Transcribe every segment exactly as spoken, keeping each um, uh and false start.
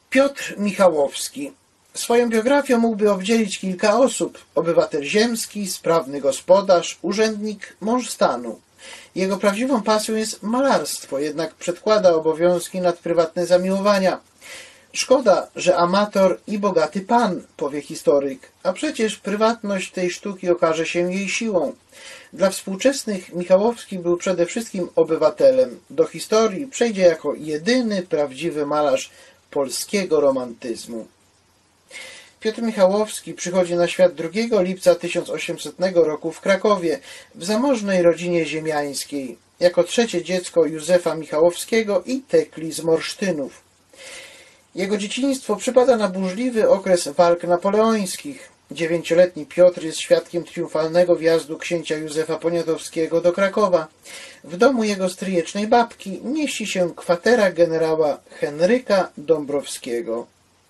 Piotr Michałowski. Swoją biografią mógłby obdzielić kilka osób. Obywatel ziemski, sprawny gospodarz, urzędnik, mąż stanu. Jego prawdziwą pasją jest malarstwo, jednak przedkłada obowiązki nad prywatne zamiłowania. Szkoda, że amator i bogaty pan, powie historyk, a przecież prywatność tej sztuki okaże się jej siłą. Dla współczesnych Michałowski był przede wszystkim obywatelem. Do historii przejdzie jako jedyny prawdziwy malarz polskiego romantyzmu. Piotr Michałowski przychodzi na świat drugiego lipca tysiąc osiemsetnego roku w Krakowie, w zamożnej rodzinie ziemiańskiej, jako trzecie dziecko Józefa Michałowskiego i Tekli z Morsztynów. Jego dzieciństwo przypada na burzliwy okres walk napoleońskich. Dziewięcioletni Piotr jest świadkiem triumfalnego wjazdu księcia Józefa Poniatowskiego do Krakowa. W domu jego stryjecznej babki mieści się kwatera generała Henryka Dąbrowskiego.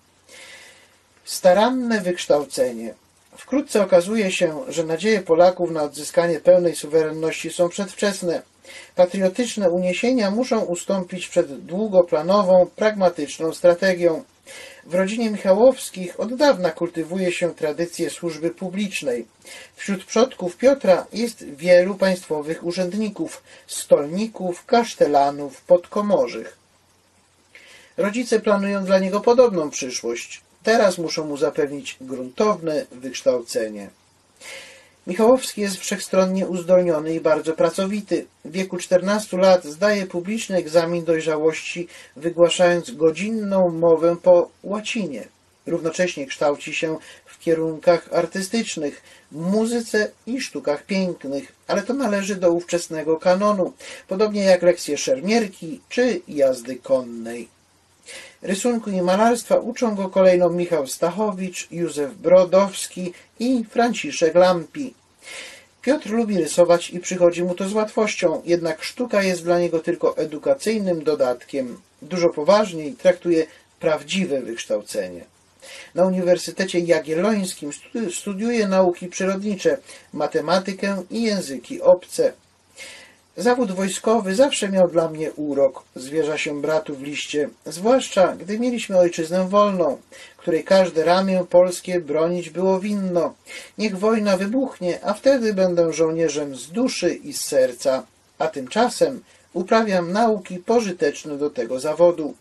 Staranne wykształcenie. Wkrótce okazuje się, że nadzieje Polaków na odzyskanie pełnej suwerenności są przedwczesne. Patriotyczne uniesienia muszą ustąpić przed długoplanową, pragmatyczną strategią. W rodzinie Michałowskich od dawna kultywuje się tradycję służby publicznej. Wśród przodków Piotra jest wielu państwowych urzędników, stolników, kasztelanów, podkomorzych. Rodzice planują dla niego podobną przyszłość. Teraz muszą mu zapewnić gruntowne wykształcenie. Michałowski jest wszechstronnie uzdolniony i bardzo pracowity. W wieku czternastu lat zdaje publiczny egzamin dojrzałości, wygłaszając godzinną mowę po łacinie. Równocześnie kształci się w kierunkach artystycznych, muzyce i sztukach pięknych, ale to należy do ówczesnego kanonu, podobnie jak lekcje szermierki czy jazdy konnej. Rysunku i malarstwa uczą go kolejno Michał Stachowicz, Józef Brodowski i Franciszek Lampi. Piotr lubi rysować i przychodzi mu to z łatwością, jednak sztuka jest dla niego tylko edukacyjnym dodatkiem. Dużo poważniej traktuje prawdziwe wykształcenie. Na Uniwersytecie Jagiellońskim studiuje nauki przyrodnicze, matematykę i języki obce. Zawód wojskowy zawsze miał dla mnie urok, zwierza się bratu w liście, zwłaszcza gdy mieliśmy ojczyznę wolną, której każde ramię polskie bronić było winno. Niech wojna wybuchnie, a wtedy będę żołnierzem z duszy i z serca, a tymczasem uprawiam nauki pożyteczne do tego zawodu.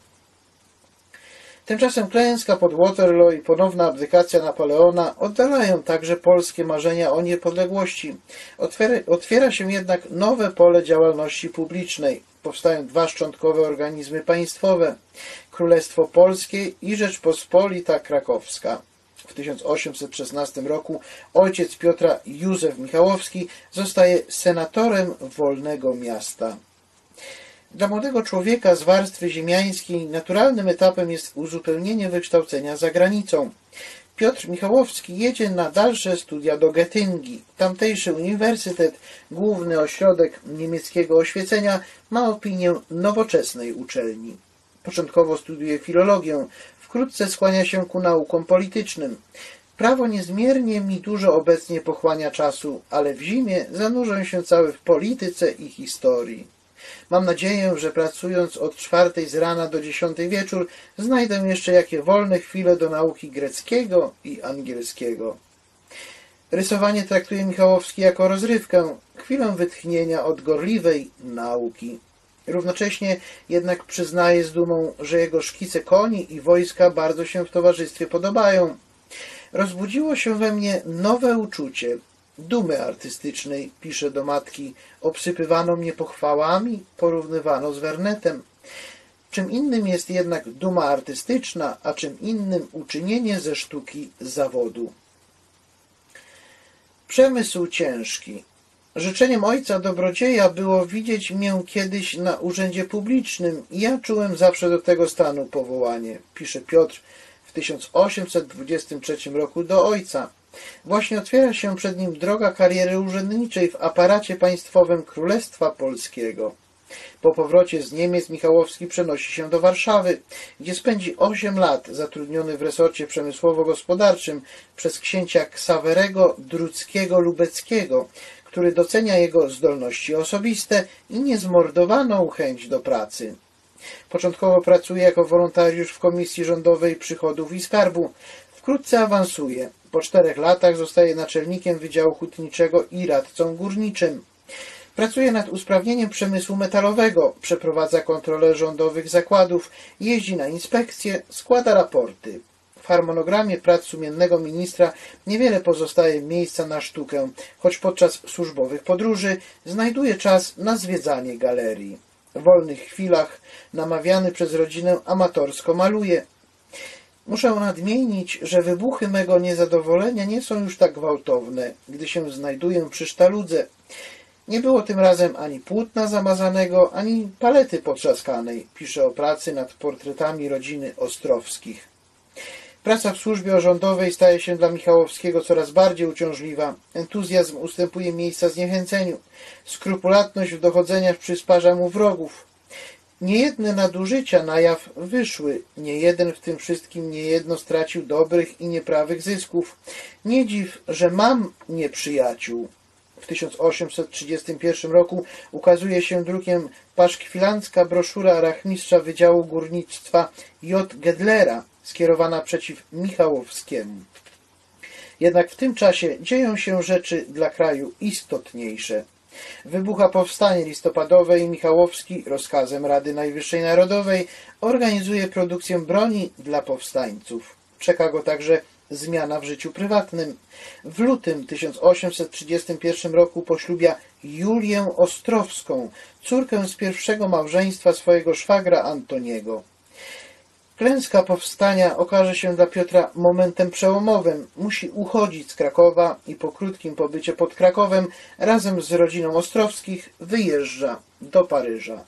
Tymczasem klęska pod Waterloo i ponowna abdykacja Napoleona oddalają także polskie marzenia o niepodległości. Otwiera, otwiera się jednak nowe pole działalności publicznej. Powstają dwa szczątkowe organizmy państwowe – Królestwo Polskie i Rzeczpospolita Krakowska. W tysiąc osiemset szesnastym roku ojciec Piotra, Józef Michałowski, zostaje senatorem wolnego miasta. Dla młodego człowieka z warstwy ziemiańskiej naturalnym etapem jest uzupełnienie wykształcenia za granicą. Piotr Michałowski jedzie na dalsze studia do Getyngi. Tamtejszy uniwersytet, główny ośrodek niemieckiego oświecenia, ma opinię nowoczesnej uczelni. Początkowo studiuje filologię, wkrótce skłania się ku naukom politycznym. Prawo niezmiernie mi dużo obecnie pochłania czasu, ale w zimie zanurzę się cały w polityce i historii. Mam nadzieję, że pracując od czwartej z rana do dziesiątej wieczór znajdę jeszcze jakie wolne chwile do nauki greckiego i angielskiego. Rysowanie traktuje Michałowski jako rozrywkę, chwilę wytchnienia od gorliwej nauki. Równocześnie jednak przyznaje z dumą, że jego szkice koni i wojska bardzo się w towarzystwie podobają. Rozbudziło się we mnie nowe uczucie dumy artystycznej, pisze do matki. Obsypywano mnie pochwałami, porównywano z Wernetem. Czym innym jest jednak duma artystyczna, a czym innym uczynienie ze sztuki zawodu. Przemysł ciężki. Życzeniem ojca dobrodzieja było widzieć mię kiedyś na urzędzie publicznym i ja czułem zawsze do tego stanu powołanie, pisze Piotr w tysiąc osiemset dwudziestym trzecim roku do ojca. Właśnie otwiera się przed nim droga kariery urzędniczej w aparacie państwowym Królestwa Polskiego. Po powrocie z Niemiec Michałowski przenosi się do Warszawy, gdzie spędzi osiem lat zatrudniony w resorcie przemysłowo-gospodarczym przez księcia Ksawerego Druckiego-Lubeckiego, który docenia jego zdolności osobiste i niezmordowaną chęć do pracy. Początkowo pracuje jako wolontariusz w Komisji Rządowej Przychodów i Skarbu. Wkrótce awansuje. Po czterech latach zostaje naczelnikiem Wydziału Hutniczego i radcą górniczym. Pracuje nad usprawnieniem przemysłu metalowego, przeprowadza kontrolę rządowych zakładów, jeździ na inspekcje, składa raporty. W harmonogramie prac sumiennego ministra niewiele pozostaje miejsca na sztukę, choć podczas służbowych podróży znajduje czas na zwiedzanie galerii. W wolnych chwilach, namawiany przez rodzinę, amatorsko maluje. Muszę nadmienić, że wybuchy mego niezadowolenia nie są już tak gwałtowne, gdy się znajduję przy sztaludze. Nie było tym razem ani płótna zamazanego, ani palety potrzaskanej. Pisze o pracy nad portretami rodziny Ostrowskich. Praca w służbie rządowej staje się dla Michałowskiego coraz bardziej uciążliwa. Entuzjazm ustępuje miejsca zniechęceniu. Skrupulatność w dochodzeniach przysparza mu wrogów. Niejedne nadużycia na jaw wyszły. Niejeden w tym wszystkim niejedno stracił dobrych i nieprawych zysków. Nie dziw, że mam nieprzyjaciół. W tysiąc osiemset trzydziestym pierwszym roku ukazuje się drukiem paszkwilancka broszura rachmistrza Wydziału Górnictwa J. Gedlera, skierowana przeciw Michałowskiemu. Jednak w tym czasie dzieją się rzeczy dla kraju istotniejsze. Wybucha powstanie listopadowe i Michałowski rozkazem Rady Najwyższej Narodowej organizuje produkcję broni dla powstańców. Czeka go także zmiana w życiu prywatnym. W lutym tysiąc osiemset trzydziestym pierwszym roku poślubia Julię Ostrowską, córkę z pierwszego małżeństwa swojego szwagra Antoniego. Klęska powstania okaże się dla Piotra momentem przełomowym. Musi uchodzić z Krakowa i po krótkim pobycie pod Krakowem razem z rodziną Ostrowskich wyjeżdża do Paryża.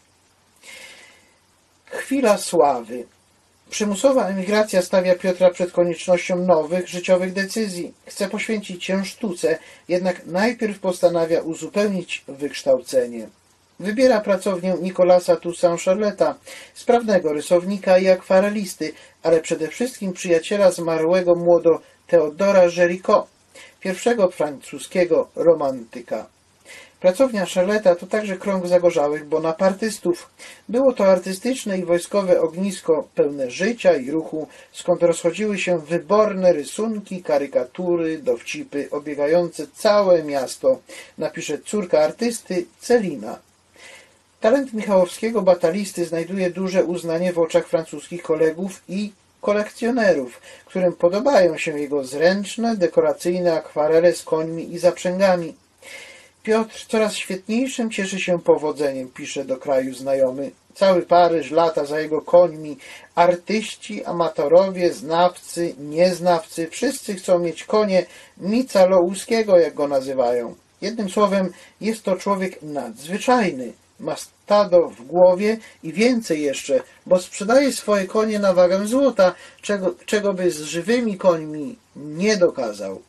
Chwila sławy. Przymusowa emigracja stawia Piotra przed koniecznością nowych, życiowych decyzji. Chce poświęcić się sztuce, jednak najpierw postanawia uzupełnić wykształcenie. Wybiera pracownię Nicolasa Toussaint-Charleta, sprawnego rysownika i akwarelisty, ale przede wszystkim przyjaciela zmarłego młodo Theodora Géricault, pierwszego francuskiego romantyka. Pracownia Charleta to także krąg zagorzałych bonapartystów. Było to artystyczne i wojskowe ognisko pełne życia i ruchu, skąd rozchodziły się wyborne rysunki, karykatury, dowcipy obiegające całe miasto, napisze córka artysty Celina. Talent Michałowskiego batalisty znajduje duże uznanie w oczach francuskich kolegów i kolekcjonerów, którym podobają się jego zręczne, dekoracyjne akwarele z końmi i zaprzęgami. Piotr coraz świetniejszym cieszy się powodzeniem, pisze do kraju znajomy. Cały Paryż lata za jego końmi. Artyści, amatorowie, znawcy, nieznawcy, wszyscy chcą mieć konie Micalouskiego, jak go nazywają. Jednym słowem, jest to człowiek nadzwyczajny. Ma stado w głowie i więcej jeszcze, bo sprzedaje swoje konie na wagę złota, czego, czego by z żywymi końmi nie dokazał.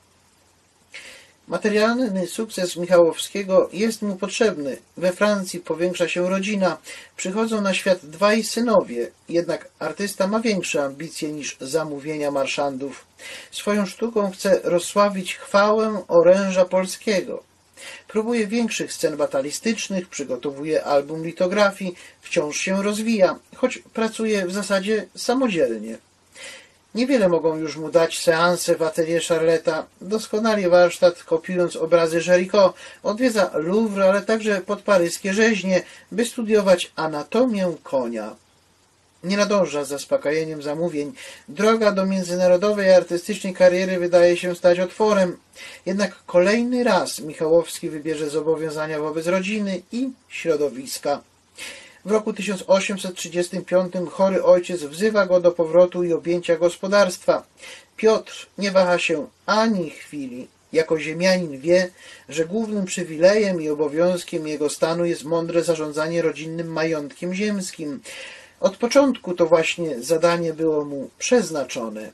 Materialny sukces Michałowskiego jest mu potrzebny. We Francji powiększa się rodzina. Przychodzą na świat dwaj synowie. Jednak artysta ma większe ambicje niż zamówienia marszandów. Swoją sztuką chce rozsławić chwałę oręża polskiego. Próbuje większych scen batalistycznych, przygotowuje album litografii, wciąż się rozwija, choć pracuje w zasadzie samodzielnie. Niewiele mogą już mu dać seanse w atelier Charleta. Doskonali warsztat, kopiując obrazy Géricault, odwiedza Louvre, ale także podparyskie rzeźnie, by studiować anatomię konia. Nie nadąża z zaspokajeniem zamówień. Droga do międzynarodowej artystycznej kariery wydaje się stać otworem. Jednak kolejny raz Michałowski wybierze zobowiązania wobec rodziny i środowiska. W roku tysiąc osiemset trzydziestym piątym chory ojciec wzywa go do powrotu i objęcia gospodarstwa. Piotr nie waha się ani chwili. Jako ziemianin wie, że głównym przywilejem i obowiązkiem jego stanu jest mądre zarządzanie rodzinnym majątkiem ziemskim. Od początku to właśnie zadanie było mu przeznaczone.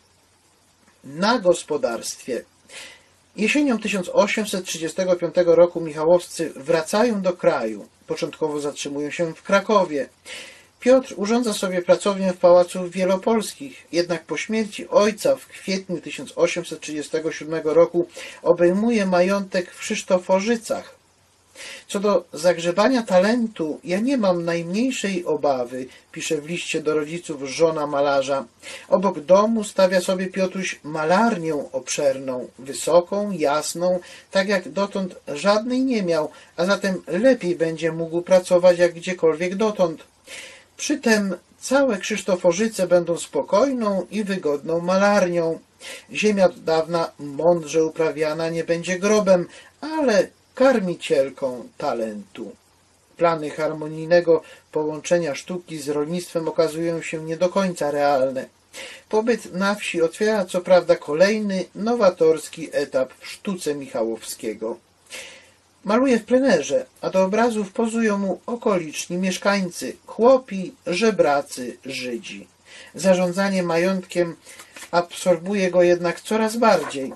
Na gospodarstwie. Jesienią tysiąc osiemset trzydziestego piątego roku Michałowscy wracają do kraju. Początkowo zatrzymują się w Krakowie. Piotr urządza sobie pracownię w Pałacu Wielopolskich, jednak po śmierci ojca w kwietniu tysiąc osiemset trzydziestego siódmego roku obejmuje majątek w Krzysztoforzycach. Co do zagrzebania talentu, ja nie mam najmniejszej obawy, pisze w liście do rodziców żona malarza. Obok domu stawia sobie Piotruś malarnię obszerną, wysoką, jasną, tak jak dotąd żadnej nie miał, a zatem lepiej będzie mógł pracować jak gdziekolwiek dotąd. Przytem całe Krzysztoforzyce będą spokojną i wygodną malarnią. Ziemia od dawna mądrze uprawiana nie będzie grobem, ale karmicielką talentu. Plany harmonijnego połączenia sztuki z rolnictwem okazują się nie do końca realne. Pobyt na wsi otwiera co prawda kolejny, nowatorski etap w sztuce Michałowskiego. Maluje w plenerze, a do obrazów pozują mu okoliczni mieszkańcy, chłopi, żebracy, Żydzi. Zarządzanie majątkiem absorbuje go jednak coraz bardziej.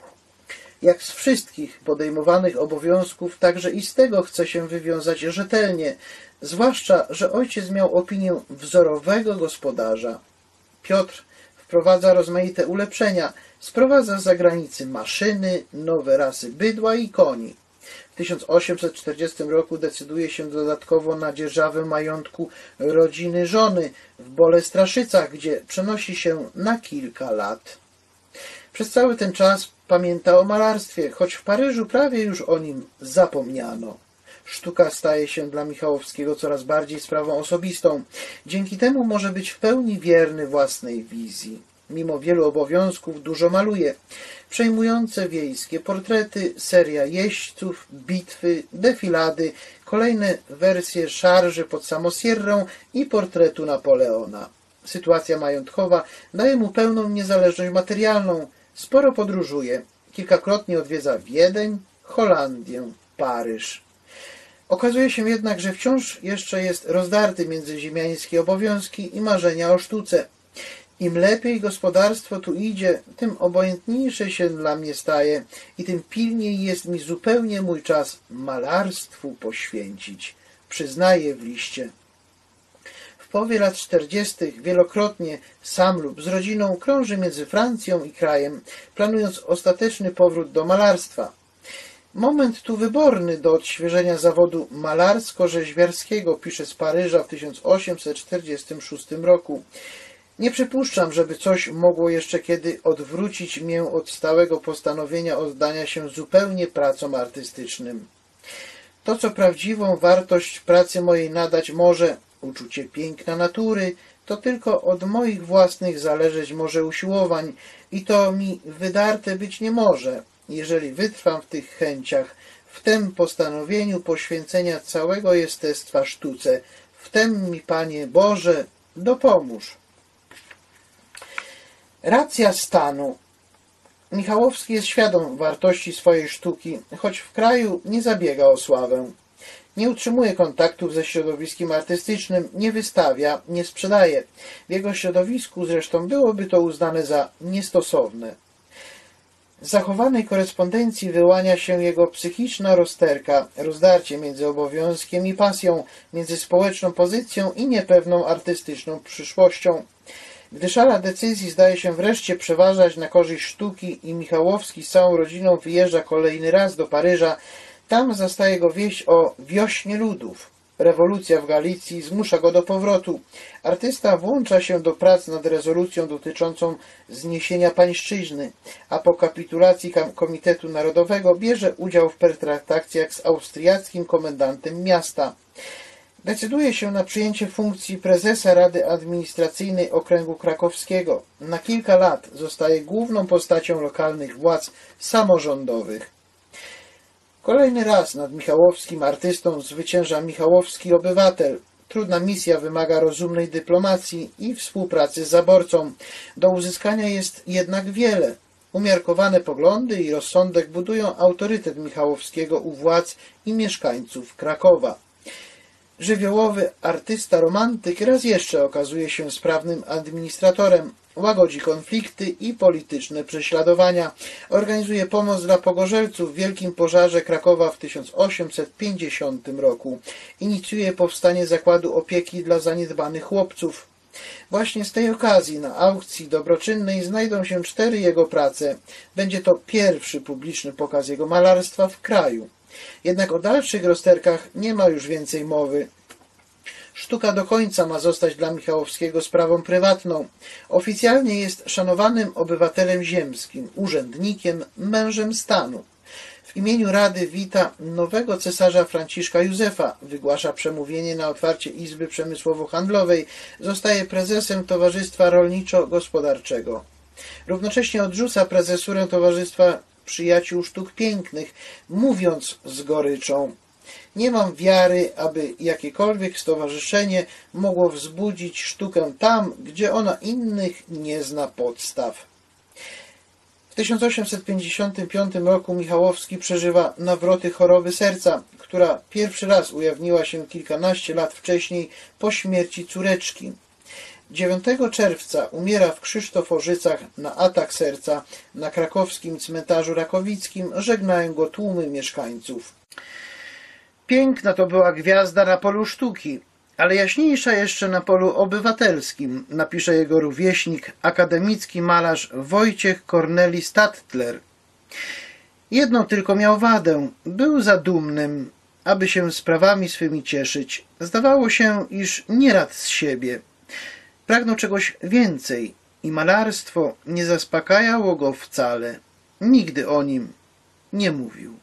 Jak z wszystkich podejmowanych obowiązków, także i z tego chce się wywiązać rzetelnie, zwłaszcza, że ojciec miał opinię wzorowego gospodarza. Piotr wprowadza rozmaite ulepszenia, sprowadza z zagranicy maszyny, nowe rasy bydła i koni. W tysiąc osiemset czterdziestym roku decyduje się dodatkowo na dzierżawę majątku rodziny żony w Bolestraszycach, gdzie przenosi się na kilka lat. Przez cały ten czas pamięta o malarstwie, choć w Paryżu prawie już o nim zapomniano. Sztuka staje się dla Michałowskiego coraz bardziej sprawą osobistą. Dzięki temu może być w pełni wierny własnej wizji. Mimo wielu obowiązków dużo maluje. Przejmujące wiejskie portrety, seria jeźdźców, bitwy, defilady, kolejne wersje szarży pod Samosierrą i portretu Napoleona. Sytuacja majątkowa daje mu pełną niezależność materialną. Sporo podróżuje. Kilkakrotnie odwiedza Wiedeń, Holandię, Paryż. Okazuje się jednak, że wciąż jeszcze jest rozdarty między ziemiańskie obowiązki i marzenia o sztuce. Im lepiej gospodarstwo tu idzie, tym obojętniejsze się dla mnie staje i tym pilniej jest mi zupełnie mój czas malarstwu poświęcić, przyznaje w liście. W połowie lat czterdziestych wielokrotnie sam lub z rodziną krąży między Francją i krajem, planując ostateczny powrót do malarstwa. Moment tu wyborny do odświeżenia zawodu malarsko-rzeźbiarskiego, pisze z Paryża w tysiąc osiemset czterdziestym szóstym roku. Nie przypuszczam, żeby coś mogło jeszcze kiedy odwrócić mię od stałego postanowienia oddania się zupełnie pracom artystycznym. To, co prawdziwą wartość pracy mojej nadać może, uczucie piękna natury, to tylko od moich własnych zależeć może usiłowań i to mi wydarte być nie może, jeżeli wytrwam w tych chęciach, w tem postanowieniu poświęcenia całego jestestwa sztuce, w tem mi, Panie Boże, dopomóż. Racja stanu. Michałowski jest świadom wartości swojej sztuki, choć w kraju nie zabiega o sławę. Nie utrzymuje kontaktów ze środowiskiem artystycznym, nie wystawia, nie sprzedaje. W jego środowisku zresztą byłoby to uznane za niestosowne. Z zachowanej korespondencji wyłania się jego psychiczna rozterka, rozdarcie między obowiązkiem i pasją, między społeczną pozycją i niepewną artystyczną przyszłością. Gdy szala decyzji zdaje się wreszcie przeważać na korzyść sztuki i Michałowski z całą rodziną wyjeżdża kolejny raz do Paryża, tam zastaje go wieść o wiośnie ludów. Rewolucja w Galicji zmusza go do powrotu. Artysta włącza się do prac nad rezolucją dotyczącą zniesienia pańszczyzny, a po kapitulacji Komitetu Narodowego bierze udział w pertraktacjach z austriackim komendantem miasta. Decyduje się na przyjęcie funkcji prezesa Rady Administracyjnej Okręgu Krakowskiego. Na kilka lat zostaje główną postacią lokalnych władz samorządowych. Kolejny raz nad Michałowskim artystą zwycięża Michałowski obywatel. Trudna misja wymaga rozumnej dyplomacji i współpracy z zaborcą. Do uzyskania jest jednak wiele. Umiarkowane poglądy i rozsądek budują autorytet Michałowskiego u władz i mieszkańców Krakowa. Żywiołowy artysta romantyk raz jeszcze okazuje się sprawnym administratorem, łagodzi konflikty i polityczne prześladowania, organizuje pomoc dla pogorzelców w wielkim pożarze Krakowa w tysiąc osiemset pięćdziesiątym roku, inicjuje powstanie zakładu opieki dla zaniedbanych chłopców. Właśnie z tej okazji na aukcji dobroczynnej znajdą się cztery jego prace. Będzie to pierwszy publiczny pokaz jego malarstwa w kraju. Jednak o dalszych rozterkach nie ma już więcej mowy. Sztuka do końca ma zostać dla Michałowskiego sprawą prywatną. Oficjalnie jest szanowanym obywatelem ziemskim, urzędnikiem, mężem stanu. W imieniu Rady wita nowego cesarza Franciszka Józefa, wygłasza przemówienie na otwarcie Izby Przemysłowo-Handlowej, zostaje prezesem Towarzystwa Rolniczo-Gospodarczego. Równocześnie odrzuca prezesurę Towarzystwa Przyjaciół Sztuk Pięknych, mówiąc z goryczą: nie mam wiary, aby jakiekolwiek stowarzyszenie mogło wzbudzić sztukę tam, gdzie ona innych nie zna podstaw. W tysiąc osiemset pięćdziesiątym piątym roku Michałowski przeżywa nawroty choroby serca, która pierwszy raz ujawniła się kilkanaście lat wcześniej po śmierci córeczki. dziewiątego czerwca umiera w Krzysztoforzycach na atak serca. Na krakowskim cmentarzu rakowickim żegnają go tłumy mieszkańców. Piękna to była gwiazda na polu sztuki, ale jaśniejsza jeszcze na polu obywatelskim, napisze jego rówieśnik, akademicki malarz Wojciech Korneli Stadtler. Jedną tylko miał wadę, był za dumnym, aby się sprawami swymi cieszyć. Zdawało się, iż nie rad z siebie. Pragnął czegoś więcej i malarstwo nie zaspokajało go wcale. Nigdy o nim nie mówił.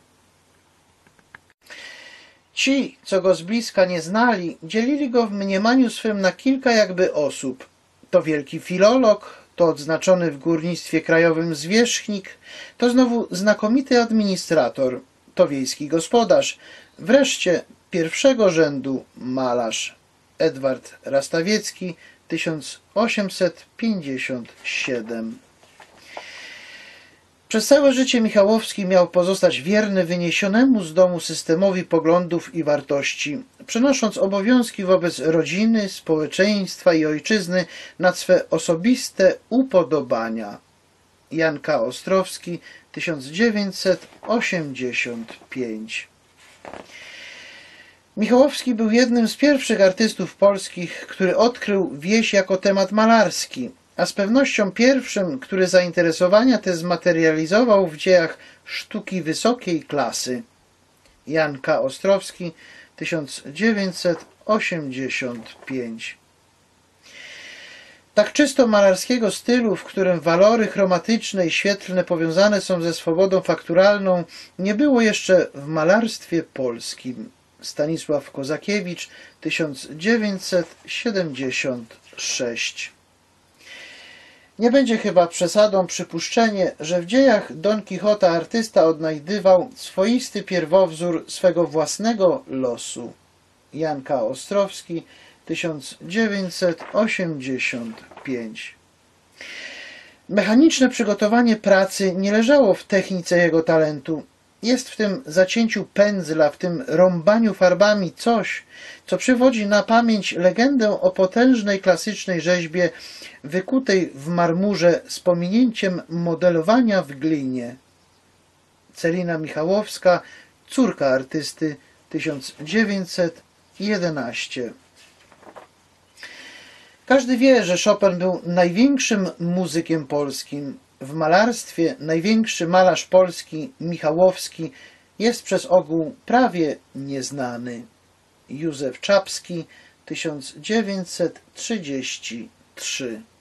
Ci, co go z bliska nie znali, dzielili go w mniemaniu swym na kilka jakby osób. To wielki filolog, to odznaczony w górnictwie krajowym zwierzchnik, to znowu znakomity administrator, to wiejski gospodarz, wreszcie pierwszego rzędu malarz. Edward Rastawiecki, tysiąc osiemset pięćdziesiąt siedem. Przez całe życie Michałowski miał pozostać wierny wyniesionemu z domu systemowi poglądów i wartości, przenosząc obowiązki wobec rodziny, społeczeństwa i ojczyzny nad swe osobiste upodobania. Jan K. Ostrowski, tysiąc dziewięćset osiemdziesiąt pięć. Michałowski był jednym z pierwszych artystów polskich, który odkrył wieś jako temat malarski, a z pewnością pierwszym, który zainteresowania te zmaterializował w dziejach sztuki wysokiej klasy. Jan K. Ostrowski, tysiąc dziewięćset osiemdziesiąt pięć. Tak czysto malarskiego stylu, w którym walory chromatyczne i świetlne powiązane są ze swobodą fakturalną, nie było jeszcze w malarstwie polskim. Stanisław Kozakiewicz, tysiąc dziewięćset siedemdziesiąt sześć. Nie będzie chyba przesadą przypuszczenie, że w dziejach Don Quixota artysta odnajdywał swoisty pierwowzór swego własnego losu. Jan K. Ostrowski, tysiąc dziewięćset osiemdziesiąt pięć. Mechaniczne przygotowanie pracy nie leżało w technice jego talentu. Jest w tym zacięciu pędzla, w tym rąbaniu farbami coś, co przywodzi na pamięć legendę o potężnej klasycznej rzeźbie wykutej w marmurze z pominięciem modelowania w glinie. Celina Michałowska, córka artysty, tysiąc dziewięćset jedenaście. Każdy wie, że Chopin był największym muzykiem polskim. W malarstwie największy malarz polski, Michałowski, jest przez ogół prawie nieznany. Józef Czapski, tysiąc dziewięćset trzydzieści trzy.